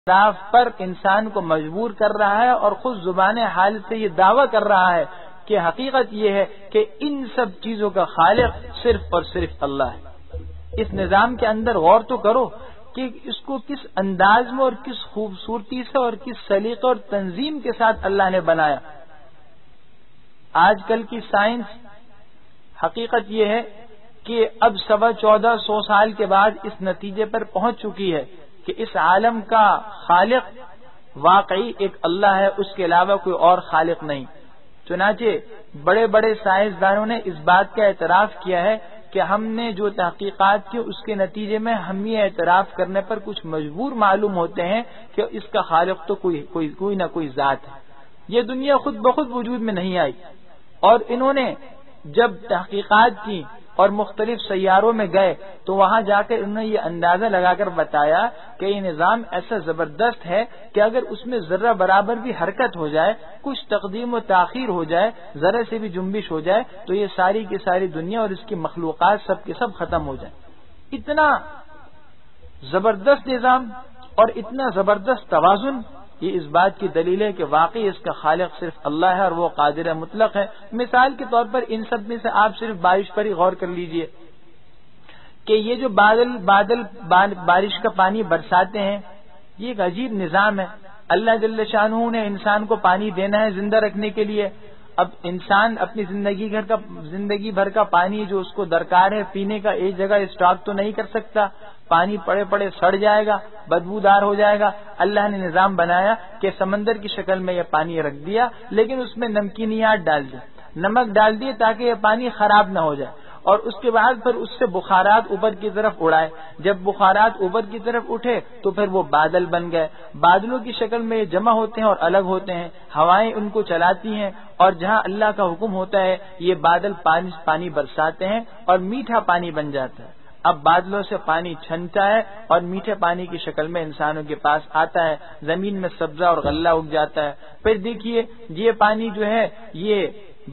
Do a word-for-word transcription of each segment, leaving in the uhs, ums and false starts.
اعتراف پر انسان کو مجبور کر رہا ہے اور خود زبان حال سے یہ دعویٰ کر رہا ہے کہ حقیقت یہ ہے کہ ان سب چیزوں کا خالق صرف اور صرف اللہ ہے۔ اس نظام کے اندر غور تو کرو کہ اس کو کس انداز میں اور کس خوبصورتی سے اور کس سلیقے اور تنظیم کے ساتھ اللہ نے بنایا۔ آج کل کی سائنس حقیقت یہ ہے کہ اب سوا چودہ سو سال کے بعد اس نتیجے پر پہنچ چکی ہے کہ اس عالم کا خالق واقعی ایک اللہ ہے، اس کے علاوہ کوئی اور خالق نہیں۔ چنانچہ بڑے بڑے سائنسدانوں نے اس بات کا اعتراف کیا ہے کہ ہم نے جو تحقیقات کی اس کے نتیجے میں ہم یہ اعتراف کرنے پر کچھ مجبور معلوم ہوتے ہیں کہ اس کا خالق تو کوئی کوئی کوئی نہ کوئی ذات ہے۔ یہ دنیا خود بخود وجود میں نہیں آئی، اور انہوں نے جب تحقیقات کی اور مختلف سیاروں میں گئے تو وہاں جا کر انہوں نے یہ اندازہ لگا کر بتایا کہ یہ نظام ایسا زبردست ہے کہ اگر اس میں ذرہ برابر بھی حرکت ہو جائے، کچھ تقدیم و تاخیر ہو جائے، ذرے سے بھی جنبش ہو جائے تو یہ ساری کی ساری دنیا اور اس کی مخلوقات سب کے سب ختم ہو جائیں۔ اتنا زبردست نظام اور اتنا زبردست توازن، یہ اس بات کی دلیل ہے کہ واقعی اس کا خالق صرف اللہ ہے اور وہ قادر مطلق ہے۔ مثال کے طور پر ان سب میں سے آپ صرف بارش پر ہی غور کر لیجئے کہ یہ جو بادل بادل بارش کا پانی برساتے ہیں، یہ ایک عجیب نظام ہے۔ اللہ جل شانہ نے انسان کو پانی دینا ہے زندہ رکھنے کے لیے۔ اب انسان اپنی زندگی گھر کا زندگی بھر کا پانی جو اس کو درکار ہے پینے کا ایک جگہ اسٹاک تو نہیں کر سکتا، پانی پڑے پڑے سڑ جائے گا، بدبودار ہو جائے گا۔ اللہ نے نظام بنایا کہ سمندر کی شکل میں یہ پانی رکھ دیا، لیکن اس میں نمکینیات ڈال دی، نمک ڈال دیے تاکہ یہ پانی خراب نہ ہو جائے، اور اس کے بعد پھر اس سے بخارات اوپر کی طرف اڑائے۔ جب بخارات اوپر کی طرف اٹھے تو پھر وہ بادل بن گئے، بادلوں کی شکل میں یہ جمع ہوتے ہیں اور الگ ہوتے ہیں، ہوائیں ان کو چلاتی ہیں، اور جہاں اللہ کا حکم ہوتا ہے یہ بادل پانی پانی برساتے ہیں اور میٹھا پانی بن جاتا ہے۔ اب بادلوں سے پانی چھنتا ہے اور میٹھے پانی کی شکل میں انسانوں کے پاس آتا ہے، زمین میں سبزہ اور غلہ اگ جاتا ہے۔ پھر دیکھیے یہ پانی جو ہے یہ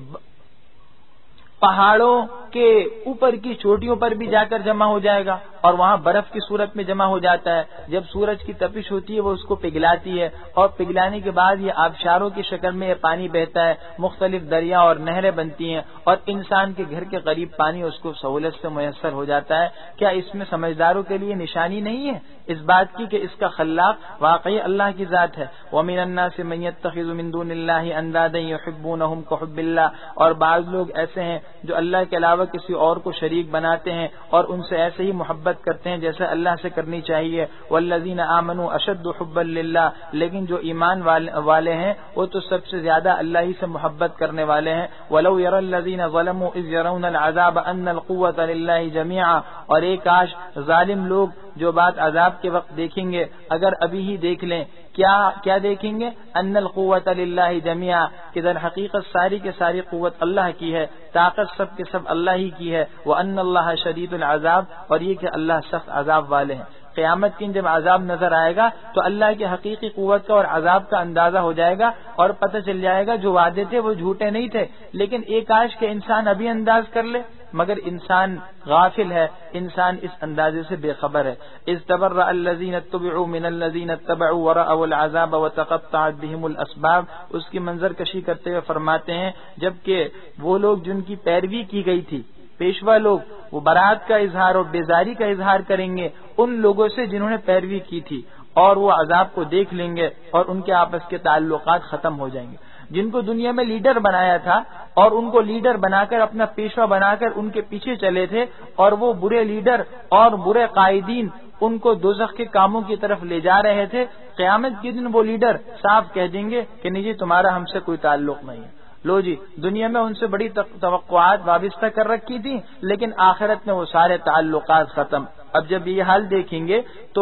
پہاڑوں کے اوپر کی چوٹیوں پر بھی جا کر جمع ہو جائے گا اور وہاں برف کی صورت میں جمع ہو جاتا ہے۔ جب سورج کی تپش ہوتی ہے وہ اس کو پگھلاتی ہے، اور پگھلانے کے بعد یہ آبشاروں کی شکل میں یہ پانی بہتا ہے، مختلف دریا اور نہریں بنتی ہیں، اور انسان کے گھر کے قریب پانی اس کو سہولت سے میسر ہو جاتا ہے۔ کیا اس میں سمجھداروں کے لیے نشانی نہیں ہے اس بات کی کہ اس کا خلاق واقعی اللہ کی ذات ہے؟ وَمِنَ النَّاسِ مَن يَتَّخِذُ مِن دُونِ اللَّهِ أَندَادًا يُحِبُّونَهُمْ كَحُبِّ اللَّهِ، اور بعض لوگ ایسے ہیں جو اللہ کے علاوہ کسی اور کو شریک بناتے ہیں اور ان سے ایسے ہی محبت کرتے ہیں جیسے اللہ سے کرنی چاہیے۔ وَالَّذِينَ آمَنُوا أَشَدُّ حُبًّا لِلَّهِ، لیکن جو ایمان والے ہیں وہ تو سب سے زیادہ اللہ ہی سے محبت کرنے والے ہیں۔ وَلَوْ يَرَى الَّذِينَ ظَلَمُوا إِذْ يَرَوْنَ الْعَذَابَ أَنَّ الْقُوَّةَ لِلَّهِ جَمِيعًا، اور ایک کاش ظالم لوگ جو بات عذاب کے وقت دیکھیں گے اگر ابھی ہی دیکھ لیں، کیا کیا دیکھیں گے؟ ان القوت للہ جميعا، کہ در حقیقت ساری کے ساری قوت اللہ کی ہے، طاقت سب کے سب اللہ ہی کی ہے۔ وان اللہ شدید العذاب، اور یہ کہ اللہ سخت عذاب والے ہیں۔ قیامت کے دن جب عذاب نظر آئے گا تو اللہ کی حقیقی قوت کا اور عذاب کا اندازہ ہو جائے گا، اور پتہ چل جائے گا جو وعدے تھے وہ جھوٹے نہیں تھے۔ لیکن ایک کاش کہ انسان ابھی انداز کر لے، مگر انسان غافل ہے، انسان اس اندازے سے بے خبر ہے۔ اذ تبرأ الذین اتبعوا من الذین اتبعوا ورأوا العذاب وتقطعت بهم الاسباب، اس کی منظر کشی کرتے ہوئے فرماتے ہیں جبکہ وہ لوگ جن کی پیروی کی گئی تھی، پیشوا لوگ، وہ برات کا اظہار اور بیزاری کا اظہار کریں گے ان لوگوں سے جنہوں نے پیروی کی تھی، اور وہ عذاب کو دیکھ لیں گے اور ان کے آپس کے تعلقات ختم ہو جائیں گے۔ جن کو دنیا میں لیڈر بنایا تھا اور ان کو لیڈر بنا کر اپنا پیشوا بنا کر ان کے پیچھے چلے تھے، اور وہ برے لیڈر اور برے قائدین ان کو دوزخ کے کاموں کی طرف لے جا رہے تھے، قیامت کے دن وہ لیڈر صاف کہہ دیں گے کہ نہیں جی تمہارا ہم سے کوئی تعلق نہیں ہے۔ لو جی، دنیا میں ان سے بڑی توقعات وابستہ کر رکھی تھی، لیکن آخرت میں وہ سارے تعلقات ختم۔ اب جب یہ حال دیکھیں گے تو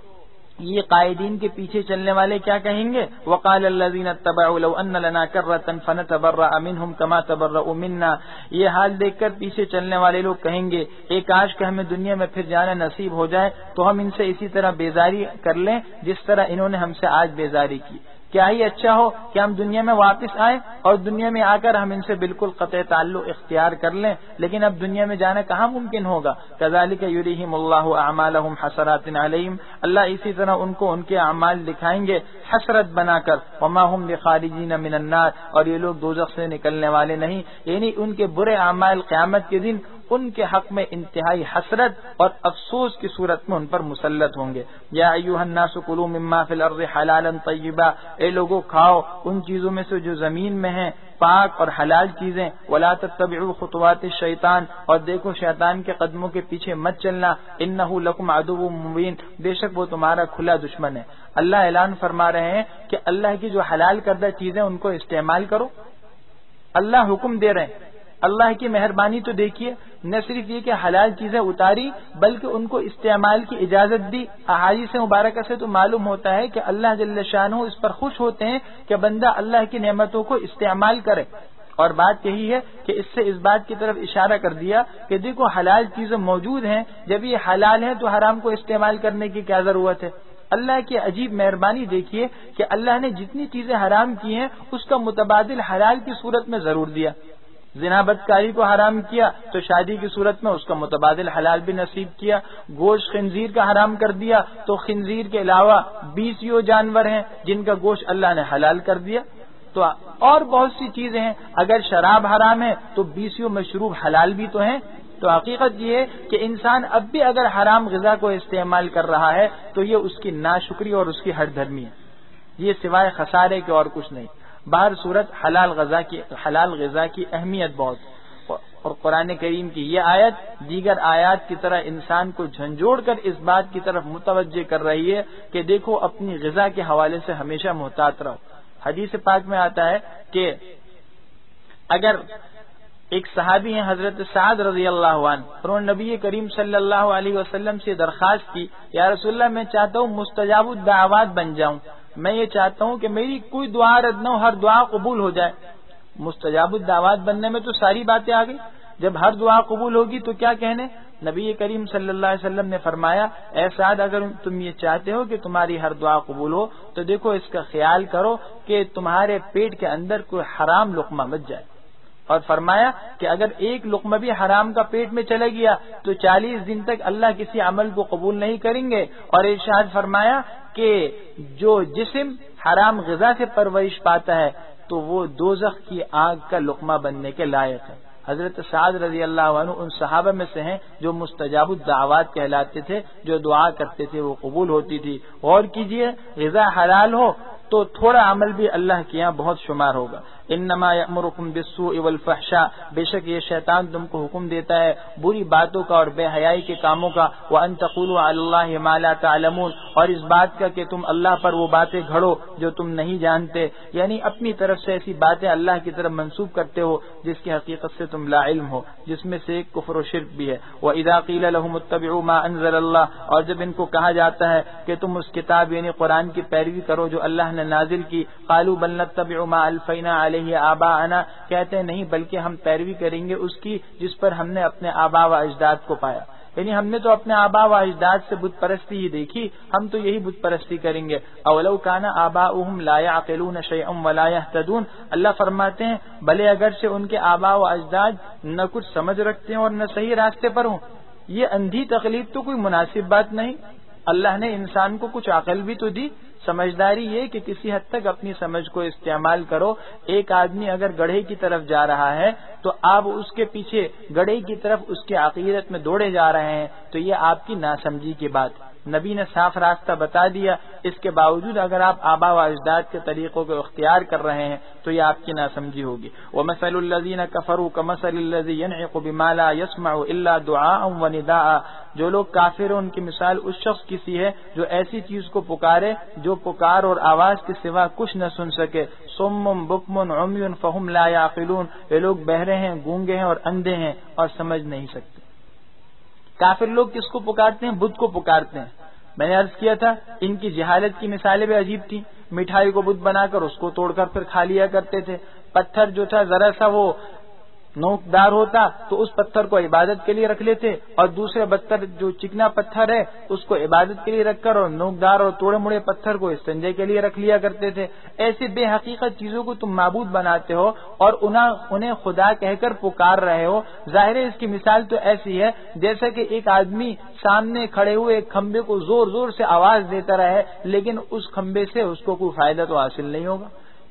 یہ قائدین کے پیچھے چلنے والے کیا کہیں گے؟ وقال الذين اتبعوا لو ان لنا كرة فنتبرأ منهم كما تبرؤوا منا، یہ حال دیکھ کر پیچھے چلنے والے لوگ کہیں گے ایک کاش کہ ہمیں دنیا میں پھر جانا نصیب ہو جائے تو ہم ان سے اسی طرح بیزاری کر لیں جس طرح انہوں نے ہم سے آج بیزاری کی۔ کیا ہی اچھا ہو کہ ہم دنیا میں واپس آئیں اور دنیا میں آ کر ہم ان سے بالکل قطع تعلق اختیار کر لیں، لیکن اب دنیا میں جانا کہاں ممکن ہوگا۔ کذالک یریہم اللہ اعمالہم حسرات علیہم، اللہ اسی طرح ان کو ان کے اعمال دکھائیں گے حسرت بنا کر، وما ہم بخارجین من النار، اور یہ لوگ دوزخ سے نکلنے والے نہیں، یعنی ان کے برے اعمال قیامت کے دن ان کے حق میں انتہائی حسرت اور افسوس کی صورت میں ان پر مسلط ہوں گے۔ یا ایھا الناس کلوا مما فی الارض حلالا طیبا، اے لوگوں کھاؤ ان چیزوں میں سے جو زمین میں ہیں پاک اور حلال چیزیں، ولا تتبعوا خطوات الشیطان، اور دیکھو شیطان کے قدموں کے پیچھے مت چلنا، انہ لکم عدو مبین، بے شک وہ تمہارا کھلا دشمن ہے۔ اللہ اعلان فرما رہے ہیں کہ اللہ کی جو حلال کردہ چیزیں ان کو استعمال کرو، اللہ حکم دے رہے ہیں۔ اللہ کی مہربانی تو دیکھیے، نہ صرف یہ کہ حلال چیزیں اتاری بلکہ ان کو استعمال کی اجازت دی۔ احادیث مبارکہ سے تو معلوم ہوتا ہے کہ اللہ جل شانہ اس پر خوش ہوتے ہیں کہ بندہ اللہ کی نعمتوں کو استعمال کرے، اور بات یہی ہے کہ اس سے اس بات کی طرف اشارہ کر دیا کہ دیکھو حلال چیزیں موجود ہیں، جب یہ حلال ہے تو حرام کو استعمال کرنے کی کیا ضرورت ہے۔ اللہ کی عجیب مہربانی دیکھیے کہ اللہ نے جتنی چیزیں حرام کی ہیں اس کا متبادل حلال کی صورت میں ضرور دیا۔ زنا بدکاری کو حرام کیا تو شادی کی صورت میں اس کا متبادل حلال بھی نصیب کیا۔ گوشت خنزیر کا حرام کر دیا تو خنزیر کے علاوہ بیسیوں جانور ہیں جن کا گوشت اللہ نے حلال کر دیا۔ تو اور بہت سی چیزیں ہیں، اگر شراب حرام ہے تو بیسیوں مشروب حلال بھی تو ہیں۔ تو حقیقت یہ ہے کہ انسان اب بھی اگر حرام غذا کو استعمال کر رہا ہے تو یہ اس کی ناشکری اور اس کی ہٹ دھرمی ہے، یہ سوائے خسارے کے اور کچھ نہیں۔ باہر صورت حلال غذا کی حلال غذا کی اہمیت بہت، اور قرآن کریم کی یہ آیت دیگر آیات کی طرح انسان کو جھنجھوڑ کر اس بات کی طرف متوجہ کر رہی ہے کہ دیکھو اپنی غذا کے حوالے سے ہمیشہ محتاط رہو۔ حدیث پاک میں آتا ہے کہ اگر ایک صحابی ہیں حضرت سعد رضی اللہ عنہ، انہوں نے نبی کریم صلی اللہ علیہ وسلم سے درخواست کی، یا رسول اللہ میں چاہتا ہوں مستجاب الدعوات بن جاؤں، میں یہ چاہتا ہوں کہ میری کوئی دعا رد نہ ہو، ہر دعا قبول ہو جائے۔ مستجاب الدعوات بننے میں تو ساری باتیں آ گئی، جب ہر دعا قبول ہوگی تو کیا کہنے؟ نبی کریم صلی اللہ علیہ وسلم نے فرمایا، اے سعد اگر تم یہ چاہتے ہو کہ تمہاری ہر دعا قبول ہو تو دیکھو اس کا خیال کرو کہ تمہارے پیٹ کے اندر کوئی حرام لقمہ مت جائے، اور فرمایا کہ اگر ایک لقمہ بھی حرام کا پیٹ میں چلا گیا تو چالیس دن تک اللہ کسی عمل کو قبول نہیں کریں گے، اور ارشاد فرمایا کہ جو جسم حرام غذا سے پرورش پاتا ہے تو وہ دوزخ کی آگ کا لقمہ بننے کے لائق ہے۔ حضرت سعد رضی اللہ عنہ ان صحابہ میں سے ہیں جو مستجاب الدعوات کہلاتے تھے، جو دعا کرتے تھے وہ قبول ہوتی تھی۔ غور کیجئے، غذا حلال ہو تو تھوڑا عمل بھی اللہ کے یہاں بہت شمار ہوگا۔ انما یأمرکم بالسوء والفحشاء، بے شک یہ شیطان تم کو حکم دیتا ہے بری باتوں کا اور بے حیائی کے کاموں کا، وان تقولوا علی اللہ ما لا تعلمون، اور اس بات کا کہ تم اللہ پر وہ باتیں گھڑو جو تم نہیں جانتے، یعنی اپنی طرف سے ایسی باتیں اللہ کی طرف منسوب کرتے ہو جس کی حقیقت سے تم لا علم ہو، جس میں سے ایک کفر و شرک بھی ہے۔ وَإِذَا قِيلَ لَهُمُ اتَّبِعُوا مَا أَنزَلَ اللَّهُ، اور جب ان کو کہا جاتا ہے کہ تم اس کتاب یعنی قرآن کی پیروی کرو جو اللہ نے نازل کی، قالوا بل نتبع ما الفینا علیہ آباءنا، کہتے ہیں نہیں بلکہ ہم پیروی کریں گے اس کی جس پر ہم نے اپنے آبا و اجداد کو پایا، یعنی ہم نے تو اپنے آبا و اجداد سے بت پرستی ہی دیکھی، ہم تو یہی بت پرستی کریں گے۔ اولو کان آباؤہم لا یعقلون شیئا ولا یہتدون، اللہ فرماتے ہیں بھلے اگر سے ان کے آبا و اجداد نہ کچھ سمجھ رکھتے ہیں اور نہ صحیح راستے پر ہوں، یہ اندھی تقلید تو کوئی مناسب بات نہیں۔ اللہ نے انسان کو کچھ عقل بھی تو دی، سمجھداری یہ کہ کسی حد تک اپنی سمجھ کو استعمال کرو۔ ایک آدمی اگر گڑھے کی طرف جا رہا ہے تو آپ اس کے پیچھے گڑھے کی طرف اس کے عقیدت میں دوڑے جا رہے ہیں تو یہ آپ کی ناسمجھی کی بات۔ نبی نے صاف راستہ بتا دیا، اس کے باوجود اگر آپ آبا و اجداد کے طریقوں کو اختیار کر رہے ہیں تو یہ آپ کی ناسمجھی ہوگی۔ وَمَثَلُ الَّذِينَ كَفَرُوا كَمَثَلِ الَّذِي يَنْعِقُ بِمَا لَا يَسْمَعُ إِلَّا دُعَاءً وَنِدَاءً، جو لوگ کافر ہیں ان کی مثال اس شخص کی سی ہے جو ایسی چیز کو پکارے جو پکار اور آواز کے سوا کچھ نہ سن سکے۔ صُمٌّ بُكْمٌ عُمْيٌ فَهُمْ لَا يَعْقِلُونَ، یہ لوگ بہرے ہیں، گونگے ہیں اور اندھے ہیں اور سمجھ نہیں سکتے۔ کافر لوگ کس کو پکارتے ہیں؟ بت کو پکارتے ہیں۔ میں نے عرض کیا تھا ان کی جہالت کی مثالیں بھی عجیب تھیں، مٹھائی کو بت بنا کر اس کو توڑ کر پھر کھا لیا کرتے تھے، پتھر جو تھا ذرا سا وہ نوکدار ہوتا تو اس پتھر کو عبادت کے لیے رکھ لیتے، اور دوسرے پتھر جو چکنا پتھر ہے اس کو عبادت کے لیے رکھ کر، اور نوکدار اور توڑے مڑے پتھر کو استنجے کے لیے رکھ لیا کرتے تھے۔ ایسی بے حقیقت چیزوں کو تم معبود بناتے ہو اور انہیں خدا کہہ کر پکار رہے ہو۔ ظاہر ہے اس کی مثال تو ایسی ہے جیسا کہ ایک آدمی سامنے کھڑے ہوئے ایک کھمبے کو زور زور سے آواز دیتا رہے، لیکن اس کھمبے سے اس کو کوئی فائدہ تو حاصل نہیں ہوگا۔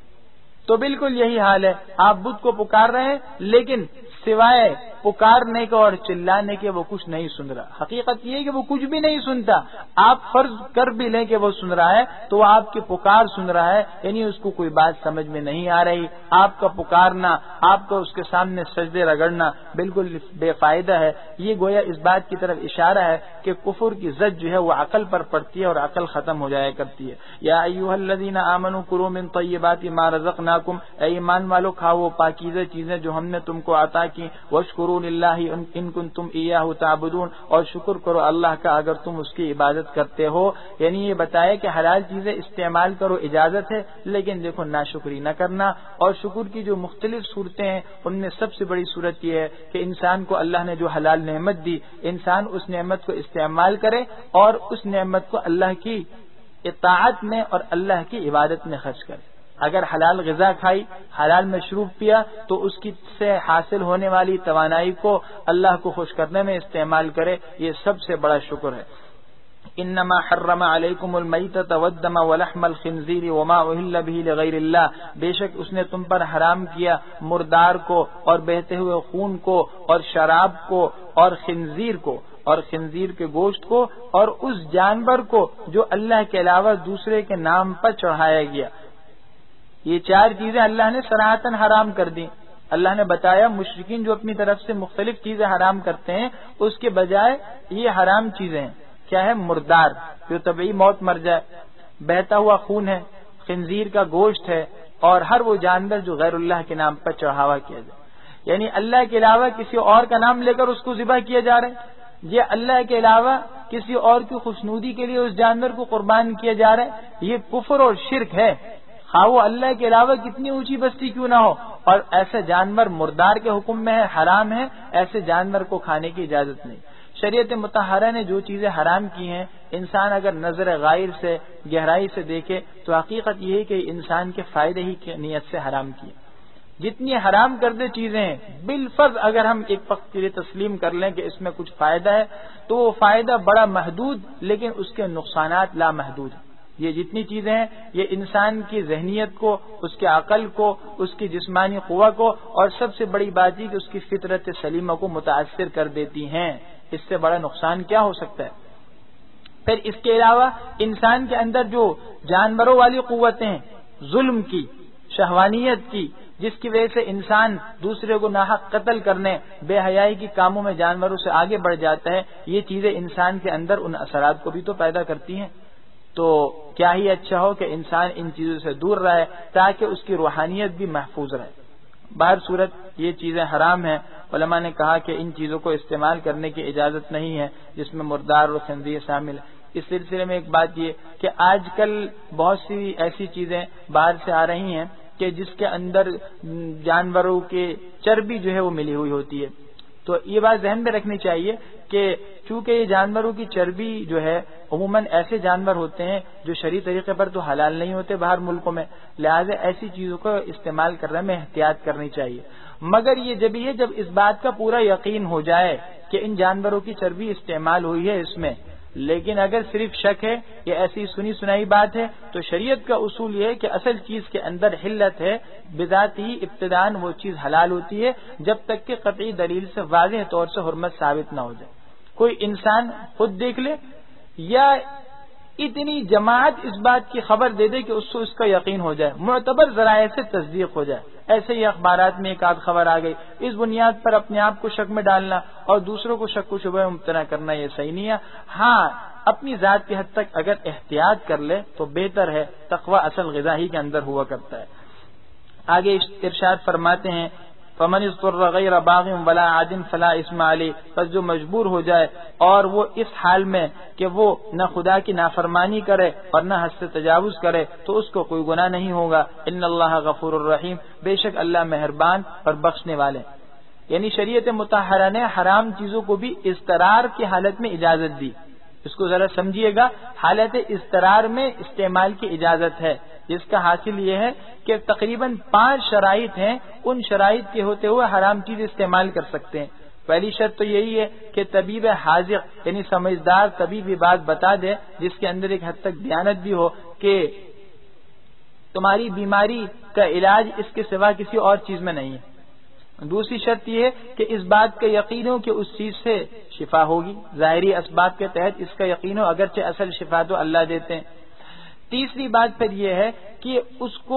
تو بالکل یہی حال ہے، آپ بدھ کو پکار رہے ہیں لیکن سوائے پکارنے کے اور چلانے کے وہ کچھ نہیں سن رہا۔ حقیقت یہ ہے کہ وہ کچھ بھی نہیں سنتا۔ آپ فرض کر بھی لیں کہ وہ سن رہا ہے تو وہ آپ کی پکار سن رہا ہے، یعنی اس کو کوئی بات سمجھ میں نہیں آ رہی۔ آپ کا پکارنا، آپ کا اس کے سامنے سجدے رگڑنا بالکل بے فائدہ ہے۔ یہ گویا اس بات کی طرف اشارہ ہے کہ کفر کی زد جو ہے وہ عقل پر پڑتی ہے اور عقل ختم ہو جایا کرتی ہے۔ یا ایھا الذین آمنوا کلوا من طیبات ما رزقناکم، اے ایمان والو کھاؤ پاکیزہ چیزیں جو ہم نے تم کو عطا کی، واشکروا للہ ان کنتم ایاہ تعبدون، اور شکر کرو اللہ کا اگر تم اس کی عبادت کرتے ہو۔ یعنی یہ بتایا کہ حلال چیزیں استعمال کرو اجازت ہے، لیکن دیکھو ناشکری نہ کرنا۔ اور شکر کی جو مختلف صورتیں ہیں ان میں سب سے بڑی صورت یہ ہے کہ انسان کو اللہ نے جو حلال نعمت دی، انسان اس نعمت کو استعمال کرے اور اس نعمت کو اللہ کی اطاعت میں اور اللہ کی عبادت میں خرچ کرے۔ اگر حلال غذا کھائی، حلال مشروب پیا، تو اس کی سے حاصل ہونے والی توانائی کو اللہ کو خوش کرنے میں استعمال کرے، یہ سب سے بڑا شکر ہے۔ انما حرم علیکم المیتۃ والدم ولحم الخنزیر وما اہل بہ لغیر اللہ، بے شک اس نے تم پر حرام کیا مردار کو اور بہتے ہوئے خون کو اور شراب کو اور خنزیر کو اور خنزیر کے گوشت کو اور اس جانور کو جو اللہ کے علاوہ دوسرے کے نام پر چڑھایا گیا۔ یہ چار چیزیں اللہ نے صراحتاً حرام کر دی۔ اللہ نے بتایا مشرکین جو اپنی طرف سے مختلف چیزیں حرام کرتے ہیں اس کے بجائے یہ حرام چیزیں ہیں۔ کیا ہے؟ مردار جو طبعی موت مر جائے، بہتا ہوا خون ہے، خنزیر کا گوشت ہے، اور ہر وہ جانور جو غیر اللہ کے نام پر چڑھاوا کیا جائے، یعنی اللہ کے علاوہ کسی اور کا نام لے کر اس کو ذبح کیا جا رہا ہے، یہ اللہ کے علاوہ کسی اور کی خوشنودی کے لیے اس جانور کو قربان کیا جا رہا ہے، یہ کفر اور شرک ہے، خواہ وہ اللہ کے علاوہ کتنی اونچی بستی کیوں نہ ہو۔ اور ایسے جانور مردار کے حکم میں ہے، حرام ہے، ایسے جانور کو کھانے کی اجازت نہیں۔ شریعت مطہرہ نے جو چیزیں حرام کی ہیں، انسان اگر نظر غائر سے گہرائی سے دیکھے تو حقیقت یہ ہے کہ انسان کے فائدے ہی کی نیت سے حرام کی۔ جتنی حرام کردہ چیزیں ہیں بالفرض اگر ہم ایک وقت کے لیے تسلیم کر لیں کہ اس میں کچھ فائدہ ہے تو وہ فائدہ بڑا محدود، لیکن اس کے نقصانات لامحدود ہیں۔ یہ جتنی چیزیں ہیں یہ انسان کی ذہنیت کو، اس کے عقل کو، اس کی جسمانی قوہ کو، اور سب سے بڑی بات یہ کہ اس کی فطرت سلیمہ کو متاثر کر دیتی ہیں۔ اس سے بڑا نقصان کیا ہو سکتا ہے؟ پھر اس کے علاوہ انسان کے اندر جو جانوروں والی قوتیں ہیں، ظلم کی، شہوانیت کی، جس کی وجہ سے انسان دوسرے کو ناحق قتل کرنے، بے حیائی کی کاموں میں جانوروں سے آگے بڑھ جاتا ہے، یہ چیزیں انسان کے اندر ان اثرات کو بھی تو پیدا کرتی ہیں۔ تو کیا ہی اچھا ہو کہ انسان ان چیزوں سے دور رہے تاکہ اس کی روحانیت بھی محفوظ رہے۔ باہر صورت یہ چیزیں حرام ہیں، علماء نے کہا کہ ان چیزوں کو استعمال کرنے کی اجازت نہیں ہے جس میں مردار اور خنزیر شامل ہے۔ اس سلسلے میں ایک بات یہ کہ آج کل بہت سی ایسی چیزیں باہر سے آ رہی ہیں کہ جس کے اندر جانوروں کے چربی جو ہے وہ ملی ہوئی ہوتی ہے، تو یہ بات ذہن میں رکھنی چاہیے کہ چونکہ یہ جانوروں کی چربی جو ہے عموماً ایسے جانور ہوتے ہیں جو شرعی طریقے پر تو حلال نہیں ہوتے باہر ملکوں میں، لہٰذا ایسی چیزوں کو استعمال کرنے میں احتیاط کرنی چاہیے۔ مگر یہ جب یہ جب اس بات کا پورا یقین ہو جائے کہ ان جانوروں کی چربی استعمال ہوئی ہے اس میں، لیکن اگر صرف شک ہے یا ایسی سنی سنائی بات ہے تو شریعت کا اصول یہ ہے کہ اصل چیز کے اندر حلت ہے، بذات ہی ابتداً وہ چیز حلال ہوتی ہے جب تک کہ قطعی دلیل سے واضح طور سے حرمت ثابت نہ ہو جائے۔ کوئی انسان خود دیکھ لے یا اتنی جماعت اس بات کی خبر دے دے کہ اس کو اس کا یقین ہو جائے، معتبر ذرائع سے تصدیق ہو جائے۔ ایسے ہی اخبارات میں ایک آدھ خبر آ گئی، اس بنیاد پر اپنے آپ کو شک میں ڈالنا اور دوسروں کو شک و شبہ میں مبتلا کرنا یہ صحیح نہیں ہے۔ ہاں اپنی ذات کی حد تک اگر احتیاط کر لے تو بہتر ہے، تقوی اصل غذا ہی کے اندر ہوا کرتا ہے۔ آگے ارشاد فرماتے ہیں فمن اضطر غیر باغ ولا عاد فلا اثم علیہ، پس جو مجبور ہو جائے اور وہ اس حال میں کہ وہ نہ خدا کی نافرمانی کرے اور نہ حد سے تجاوز کرے تو اس کو کوئی گناہ نہیں ہوگا۔ ان اللہ غفور الرحیم، بے شک اللہ مہربان اور بخشنے والے۔ یعنی شریعت مطہرہ نے حرام چیزوں کو بھی اضطرار کی حالت میں اجازت دی. اس کو ذرا سمجھیے گا, حالت اضطرار میں استعمال کی اجازت ہے, جس کا حاصل یہ ہے کہ تقریباً پانچ شرائط ہیں, ان شرائط کے ہوتے ہوئے حرام چیز استعمال کر سکتے ہیں. پہلی شرط تو یہی ہے کہ طبیب حاذق یعنی سمجھدار طبیب یہ بات بتا دے جس کے اندر ایک حد تک دیانت بھی ہو کہ تمہاری بیماری کا علاج اس کے سوا کسی اور چیز میں نہیں ہے. دوسری شرط یہ ہے کہ اس بات کا یقین ہو کہ اس چیز سے شفا ہوگی, ظاہری اسباب کے تحت اس کا یقین ہو, اگرچہ اصل شفا تو اللہ دیتے ہیں. تیسری بات پھر یہ ہے کہ اس کو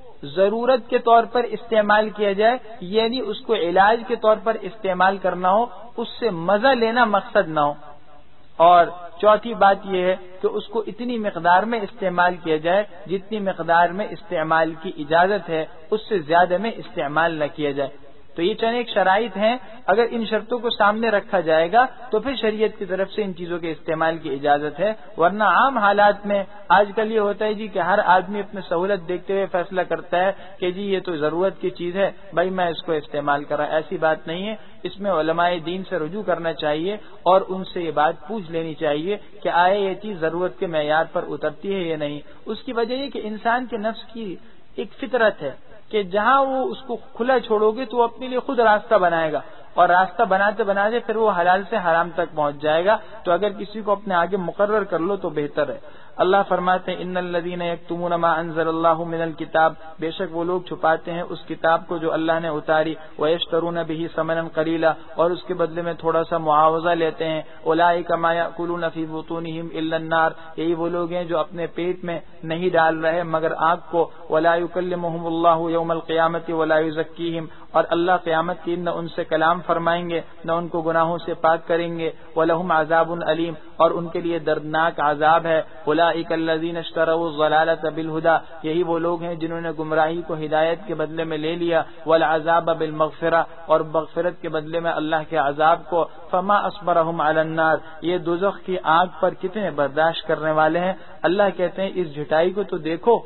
ضرورت کے طور پر استعمال کیا جائے, یعنی اس کو علاج کے طور پر استعمال کرنا ہو, اس سے مزہ لینا مقصد نہ ہو. اور چوتھی بات یہ ہے کہ اس کو اتنی مقدار میں استعمال کیا جائے جتنی مقدار میں استعمال کی اجازت ہے, اس سے زیادہ میں استعمال نہ کیا جائے. تو یہ چند ایک شرائط ہیں, اگر ان شرطوں کو سامنے رکھا جائے گا تو پھر شریعت کی طرف سے ان چیزوں کے استعمال کی اجازت ہے. ورنہ عام حالات میں آج کل یہ ہوتا ہے جی کہ ہر آدمی اپنے سہولت دیکھتے ہوئے فیصلہ کرتا ہے کہ جی یہ تو ضرورت کی چیز ہے, بھائی میں اس کو استعمال کر رہا. ایسی بات نہیں ہے, اس میں علماء دین سے رجوع کرنا چاہیے اور ان سے یہ بات پوچھ لینی چاہیے کہ آئے یہ چیز ضرورت کے معیار پر اترتی ہے یا نہیں. اس کی وجہ یہ کہ انسان کے نفس کی ایک فطرت ہے کہ جہاں وہ اس کو کھلا چھوڑو گے تو وہ اپنے لیے خود راستہ بنائے گا, اور راستہ بناتے بناتے پھر وہ حلال سے حرام تک پہنچ جائے گا. تو اگر کسی کو اپنے آگے مقرر کر لو تو بہتر ہے. اللہ فرماتے ہیں ان الذین یکتمون ما انزل اللہ من الکتاب, بے شک وہ لوگ چھپاتے ہیں اس کتاب کو جو اللہ نے اتاری, ویشترون بہ ثمنا قلیلا, اور اس کے بدلے میں تھوڑا سا معاوضہ لیتے ہیں. اولئک ما یاکلون فی بطونہم الا النار, یہی وہ لوگ ہیں جو اپنے پیٹ میں نہیں ڈال رہے مگر آگ کو. ولا یکلمہم اللہ یوم القیامۃ ولا یزکیہم, اور اللہ قیامت کی نہ ان سے کلام فرمائیں گے نہ ان کو گناہوں سے پاک کریں گے. وَلَهُمْ عَذَابٌ علیم, اور ان کے لیے دردناک عذاب ہے. أُولَئِكَ الَّذِينَ اشْتَرَوُا الضَّلَالَةَ بِالْهُدَى, یہی وہ لوگ ہیں جنہوں نے گمراہی کو ہدایت کے بدلے میں لے لیا. وَالْعَذَابَ بِالْمَغْفِرَةِ, اور مغفرت کے بدلے میں اللہ کے عذاب کو. فَمَا أَصْبَرَهُمْ عَلَى النَّارِ, یہ دوزخ کی آگ پر کتنے برداشت کرنے والے ہیں. اللہ کہتے ہیں اس جھٹائی کو تو دیکھو,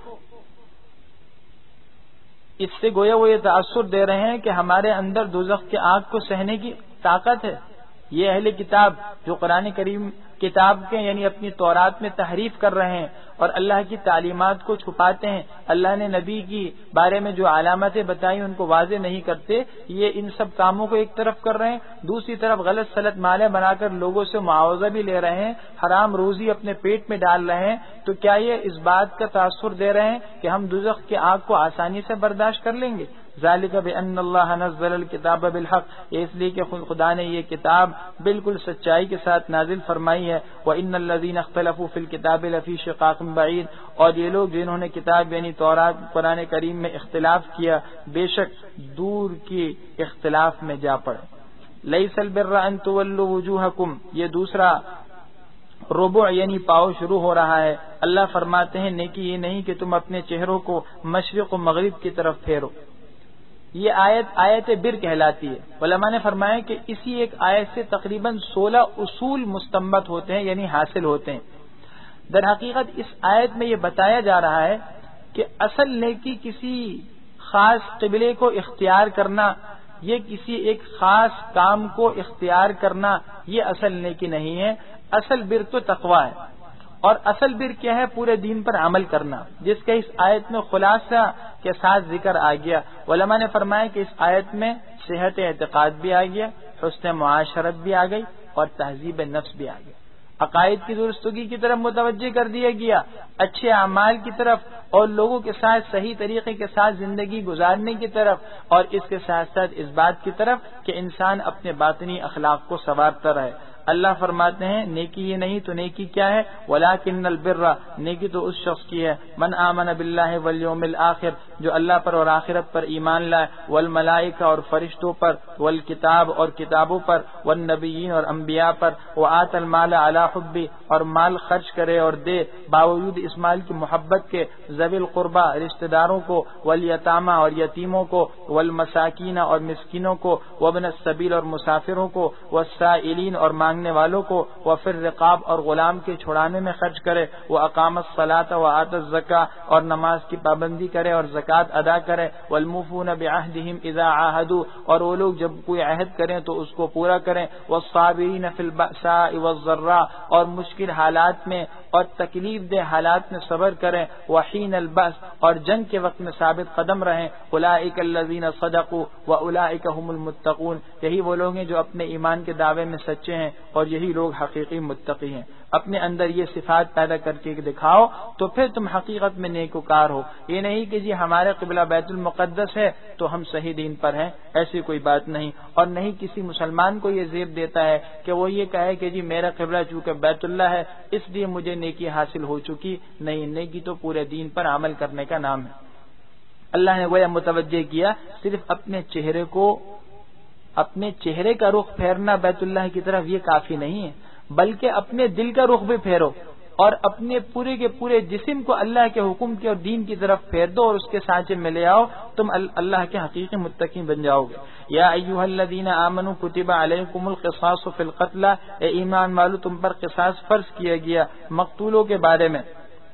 اس سے گویا وہ یہ تاثر دے رہے ہیں کہ ہمارے اندر دوزخ کی آگ کو سہنے کی طاقت ہے. یہ اہل کتاب جو قرآن کریم کتاب کے یعنی اپنی تورات میں تحریف کر رہے ہیں اور اللہ کی تعلیمات کو چھپاتے ہیں, اللہ نے نبی کی بارے میں جو علامتیں بتائی ان کو واضح نہیں کرتے, یہ ان سب کاموں کو ایک طرف کر رہے ہیں, دوسری طرف غلط سلط مالیں بنا کر لوگوں سے معاوضہ بھی لے رہے ہیں, حرام روزی اپنے پیٹ میں ڈال رہے ہیں. تو کیا یہ اس بات کا تاثر دے رہے ہیں کہ ہم دوزخ کی آگ کو آسانی سے برداشت کر لیں گے؟ ذالک بان اللہ نزل الکتاب بالحق, یہ اس لیے کہ خدا نے یہ کتاب بالکل سچائی کے ساتھ نازل فرمائی ہے. وان الذین اختلفوا فی الکتاب لفی شقاق بعید, اور یہ لوگ جنہوں نے کتاب یعنی تورات قرآن کریم میں اختلاف کیا بے شک دور کی اختلاف میں جا پڑے. لیس البر ان تولوا وجوہکم, یہ دوسرا ربع یعنی پاؤ شروع ہو رہا ہے. اللہ فرماتے ہیں نیکی یہ نہیں کہ تم اپنے چہروں کو مشرق و مغرب کی طرف پھیرو. یہ آیت آیت بر کہلاتی ہے. علماء نے فرمایا کہ اسی ایک آیت سے تقریباً سولہ اصول مستنبط ہوتے ہیں یعنی حاصل ہوتے ہیں. در حقیقت اس آیت میں یہ بتایا جا رہا ہے کہ اصل نیکی کسی خاص قبلے کو اختیار کرنا, یہ کسی ایک خاص کام کو اختیار کرنا, یہ اصل نیکی نہیں ہے. اصل بر تو تقویٰ ہے, اور اصل بر کیا ہے؟ پورے دین پر عمل کرنا, جس کا اس آیت میں خلاصہ کے ساتھ ذکر آ گیا. علماء نے فرمایا کہ اس آیت میں صحت اعتقاد بھی آ گیا, حسن معاشرت بھی آ گئی, اور تہذیب نفس بھی آ گیا. عقائد کی درستگی کی طرف متوجہ کر دیا گیا, اچھے اعمال کی طرف, اور لوگوں کے ساتھ صحیح طریقے کے ساتھ زندگی گزارنے کی طرف, اور اس کے ساتھ ساتھ اس بات کی طرف کہ انسان اپنے باطنی اخلاق کو سنوارتا رہے. اللہ فرماتے ہیں نیکی یہ نہیں تو نیکی کیا ہے؟ وَلَٰكِنَّ الْبِرَّ, نیکی تو اس شخص کی ہے من آمن باللہ والیوم الآخر, جو اللہ پر اور آخرت پر ایمان لائے, والملائکہ اور فرشتوں پر, والکتاب اور کتابوں پر, والنبیین اور انبیاء پر, وآت المال علی حبی, اور مال خرچ کرے اور دے باوجود اس مال کی محبت کے, ذوی القربہ رشتہ داروں کو, والیتامى اور یتیموں کو, والمساکین اور مسکینوں کو, وابن السبیل اور مسافروں کو, والسائلین اور مانگنے ماننے والوں کو، وفر رقاب اور غلام کے چھڑانے میں خرچ کرے، وہ اقام الصلاۃ و آت الزکاۃ اور نماز کی پابندی کرے اور زکوٰۃ ادا کرے، والموفون بعہدہم اذا عاہدوا اور وہ لوگ جب کوئی عہد کریں تو اس کو پورا کریں، والصابرین فی البأساء والضراء اور مشکل حالات میں اور تکلیف دہ حالات میں صبر کریں، وحین البأس اور جنگ کے وقت میں ثابت قدم رہیں، اولئک الذین صدقوا واولئک هم المتقون یہی وہ لوگ ہیں جو اپنے ایمان کے دعوے میں سچے ہیں اور یہی لوگ حقیقی متقی ہیں۔ اپنے اندر یہ صفات پیدا کر کے دکھاؤ تو پھر تم حقیقت میں نیکوکار ہو۔ یہ نہیں کہ جی ہمارے قبلہ بیت المقدس ہے تو ہم صحیح دین پر ہیں، ایسی کوئی بات نہیں۔ اور نہیں کسی مسلمان کو یہ زیب دیتا ہے کہ وہ یہ کہے کہ جی میرا قبلہ چونکہ بیت اللہ ہے اس لیے مجھے نیکی حاصل ہو چکی، نہیں، نیکی تو پورے دین پر عمل کرنے کا نام ہے۔ اللہ نے گویا متوجہ کیا صرف اپنے چہرے کو، اپنے چہرے کا رخ پھیرنا بیت اللہ کی طرف یہ کافی نہیں ہے، بلکہ اپنے دل کا رخ بھی پھیرو اور اپنے پورے کے پورے جسم کو اللہ کے حکم کے اور دین کی طرف پھیر دو اور اس کے سانچے میں لے آؤ، تم اللہ کے حقیقی متقی بن جاؤ گے۔ یا ایھا الذین آمنوا کتب علیکم القصاص فی القتل، اے ایمان والو تم پر قصاص فرض کیا گیا مقتولوں کے بارے میں۔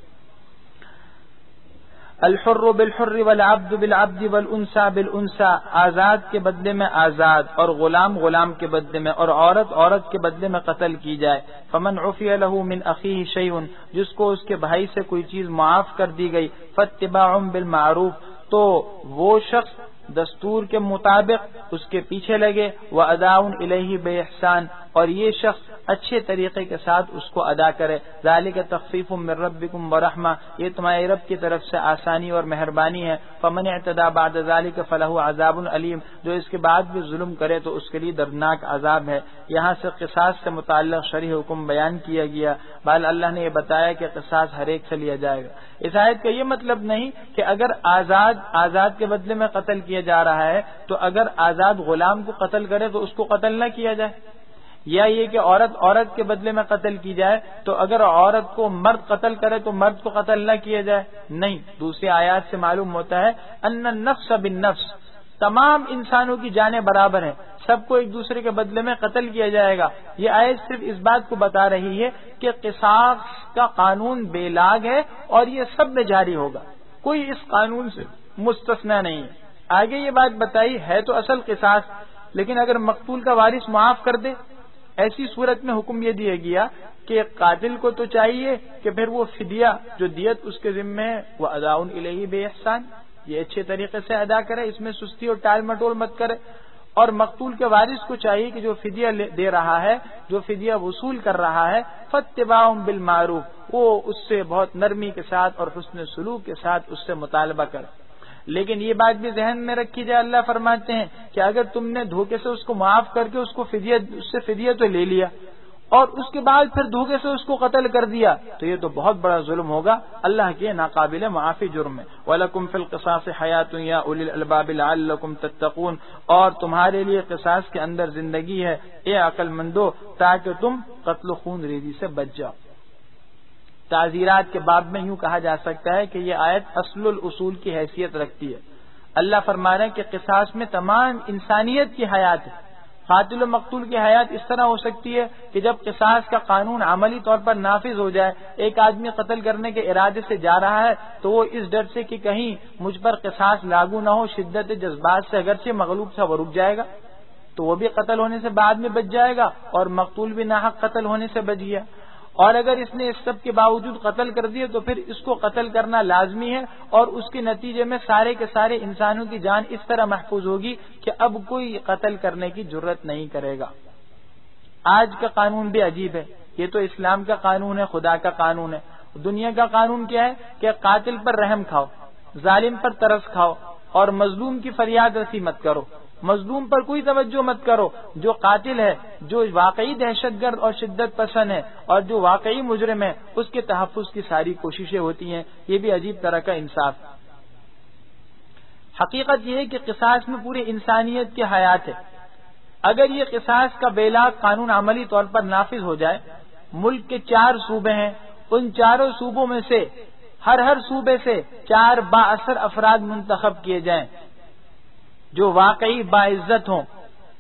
الحر بالحر والعبد بالعبد والانثى بالانثى، آزاد کے بدلے میں آزاد اور غلام غلام کے بدلے میں اور عورت عورت کے بدلے میں قتل کی جائے۔ فمن عفی له من اخیہ شیء، جس کو اس کے بھائی سے کوئی چیز معاف کر دی گئی، فاتباع بالمعروف، تو وہ شخص دستور کے مطابق اس کے پیچھے لگے، واداء الیہ باحسان، اور یہ شخص اچھے طریقے کے ساتھ اس کو ادا کرے۔ ذالک تخفیف من ربکم ورحمہ، یہ تمہارے رب کی طرف سے آسانی اور مہربانی ہے۔ فمن اعتدى بعد ذلك فلہ عذاب علیم، جو اس کے بعد بھی ظلم کرے تو اس کے لیے دردناک عذاب ہے۔ یہاں سے قصاص سے متعلق شرعی حکم بیان کیا گیا، بل اللہ نے یہ بتایا کہ قصاص ہر ایک سے لیا جائے گا۔ اس آیت کا یہ مطلب نہیں کہ اگر آزاد آزاد کے بدلے میں قتل کیا جا رہا ہے تو اگر آزاد غلام کو قتل کرے تو اس کو قتل نہ کیا جائے، یا یہ کہ عورت عورت کے بدلے میں قتل کی جائے تو اگر عورت کو مرد قتل کرے تو مرد کو قتل نہ کیا جائے، نہیں۔ دوسری آیات سے معلوم ہوتا ہے ان النفس بالنفس، تمام انسانوں کی جانیں برابر ہیں، سب کو ایک دوسرے کے بدلے میں قتل کیا جائے گا۔ یہ آیت صرف اس بات کو بتا رہی ہے کہ قصاص کا قانون بے لاگ ہے اور یہ سب میں جاری ہوگا، کوئی اس قانون سے مستثنی نہیں ہے۔ آگے یہ بات بتائی ہے تو اصل قصاص، لیکن اگر مقتول کا وارث معاف کر دے، ایسی صورت میں حکم یہ دیا گیا کہ قاتل کو تو چاہیے کہ پھر وہ فدیہ جو دیت اس کے ذمہ ہے وہ اداء الیہ باحسان، یہ اچھے طریقے سے ادا کرے، اس میں سستی اور ٹال مٹول مت کرے، اور مقتول کے وارث کو چاہیے کہ جو فدیہ دے رہا ہے، جو فدیہ وصول کر رہا ہے، فاتباع بالمعروف، وہ اس سے بہت نرمی کے ساتھ اور حسن سلوک کے ساتھ اس سے مطالبہ کرے۔ لیکن یہ بات بھی ذہن میں رکھی جائے، اللہ فرماتے ہیں کہ اگر تم نے دھوکے سے اس کو معاف کر کے اس کو فدیہ اس سے فدیہ تو لے لیا اور اس کے بعد پھر دھوکے سے اس کو قتل کر دیا تو یہ تو بہت بڑا ظلم ہوگا، اللہ کے ناقابل معافی جرم ہے۔ وَلَكُمْ فِي الْقِصَاصِ حَيَاةٌ يَا أُولِي الْأَلْبَابِ لَعَلَّكُمْ تَتَّقُونَ، اور تمہارے لیے قصاص کے اندر زندگی ہے اے عقل مندو تاکہ تم قتل و خون ریزی سے بچ جاؤ۔ تعزیرات کے باب میں یوں کہا جا سکتا ہے کہ یہ آیت اصل الاصول کی حیثیت رکھتی ہے۔ اللہ فرما رہے ہیں کہ قصاص میں تمام انسانیت کی حیات ہے۔ قاتل و مقتول کی حیات اس طرح ہو سکتی ہے کہ جب قصاص کا قانون عملی طور پر نافذ ہو جائے، ایک آدمی قتل کرنے کے ارادے سے جا رہا ہے تو وہ اس ڈر سے کہ کہیں مجھ پر قصاص لاگو نہ ہو، شدت جذبات سے اگرچہ مغلوب تھا وہ رک جائے گا تو وہ بھی قتل ہونے سے بعد میں بچ جائے گا اور مقتول بھی ناحق قتل ہونے سے بچ گیا۔ اور اگر اس نے اس سب کے باوجود قتل کر دیے تو پھر اس کو قتل کرنا لازمی ہے اور اس کے نتیجے میں سارے کے سارے انسانوں کی جان اس طرح محفوظ ہوگی کہ اب کوئی قتل کرنے کی جرت نہیں کرے گا۔ آج کا قانون بھی عجیب ہے، یہ تو اسلام کا قانون ہے، خدا کا قانون ہے۔ دنیا کا قانون کیا ہے کہ قاتل پر رحم کھاؤ، ظالم پر ترس کھاؤ اور مظلوم کی فریاد رسی مت کرو، مظلوم پر کوئی توجہ مت کرو۔ جو قاتل ہے، جو واقعی دہشت گرد اور شدت پسند ہے اور جو واقعی مجرم ہے، اس کے تحفظ کی ساری کوششیں ہوتی ہیں۔ یہ بھی عجیب طرح کا انصاف۔ حقیقت یہ ہے کہ قصاص میں پوری انسانیت کی حیات ہے۔ اگر یہ قصاص کا بے لاگ قانون عملی طور پر نافذ ہو جائے، ملک کے چار صوبے ہیں، ان چاروں صوبوں میں سے ہر ہر صوبے سے چار بااثر افراد منتخب کیے جائیں جو واقعی باعزت ہوں،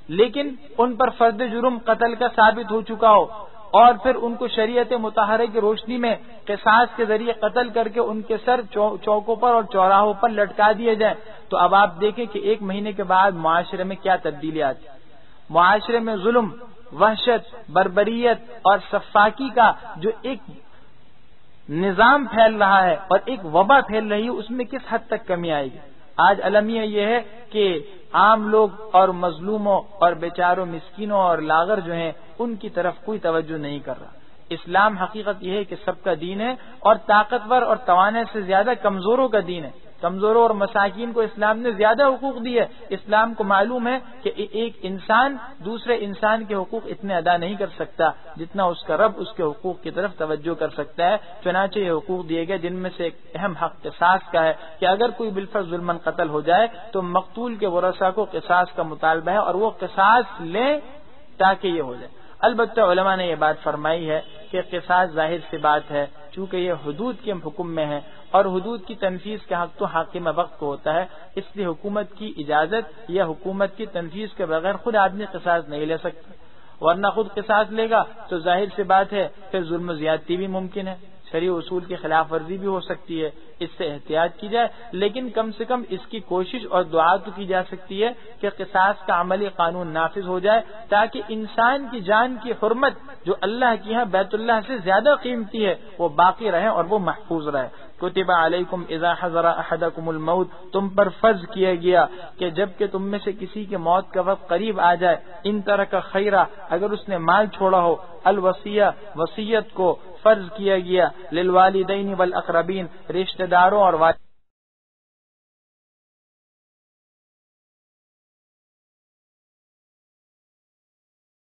لیکن ان پر فرد جرم قتل کا ثابت ہو چکا ہو اور پھر ان کو شریعت مطہرہ کی روشنی میں قصاص کے ذریعے قتل کر کے ان کے سر چوکوں پر اور چوراہوں پر لٹکا دیے جائیں، تو اب آپ دیکھیں کہ ایک مہینے کے بعد معاشرے میں کیا تبدیلی آتی ہے۔ معاشرے میں ظلم، وحشت، بربریت اور سفاکی کا جو ایک نظام پھیل رہا ہے اور ایک وبا پھیل رہی ہے، اس میں کس حد تک کمی آئے گی؟ آج المیہ یہ ہے کہ عام لوگ اور مظلوموں اور بیچاروں مسکینوں اور لاغر جو ہیں ان کی طرف کوئی توجہ نہیں کر رہا۔ اسلام حقیقت یہ ہے کہ سب کا دین ہے اور طاقتور اور توانے سے زیادہ کمزوروں کا دین ہے۔ کمزوروں اور مساکین کو اسلام نے زیادہ حقوق دی ہے۔ اسلام کو معلوم ہے کہ ایک انسان دوسرے انسان کے حقوق اتنے ادا نہیں کر سکتا جتنا اس کا رب اس کے حقوق کی طرف توجہ کر سکتا ہے۔ چنانچہ یہ حقوق دیے گئے جن میں سے ایک اہم حق قصاص کا ہے کہ اگر کوئی بالفرض ظلماً قتل ہو جائے تو مقتول کے ورثاء کو قصاص کا مطالبہ ہے اور وہ قصاص لیں تاکہ یہ ہو جائے۔ البتہ علماء نے یہ بات فرمائی ہے کہ قصاص ظاہر سی بات ہے چونکہ یہ حدود کے حکم میں ہے اور حدود کی تنفیذ کا حق تو حاکم وقت کو ہوتا ہے، اس لیے حکومت کی اجازت یا حکومت کی تنفیذ کے بغیر خود آدمی قصاص نہیں لے سکتا، ورنہ خود قصاص لے گا تو ظاہر سی بات ہے پھر ظلم و زیادتی بھی ممکن ہے، شرعی اصول کی خلاف ورزی بھی ہو سکتی ہے۔ اس سے احتیاط کی جائے، لیکن کم سے کم اس کی کوشش اور دعا تو کی جا سکتی ہے کہ قصاص کا عملی قانون نافذ ہو جائے تاکہ انسان کی جان کی حرمت جو اللہ کی ہاں بیت اللہ سے زیادہ قیمتی ہے وہ باقی رہے اور وہ محفوظ رہے۔ کتب علیکم اذا حضر احدکم الموت، تم پر فرض کیا گیا کہ جب کہ تم میں سے کسی کے موت کا وقت قریب آ جائے، ان ترک خیرا، اگر اس نے مال چھوڑا ہو، الوصیہ، وصیت کو فرض کیا گیا، للوالدین والاقربین، رشتہ داروں اور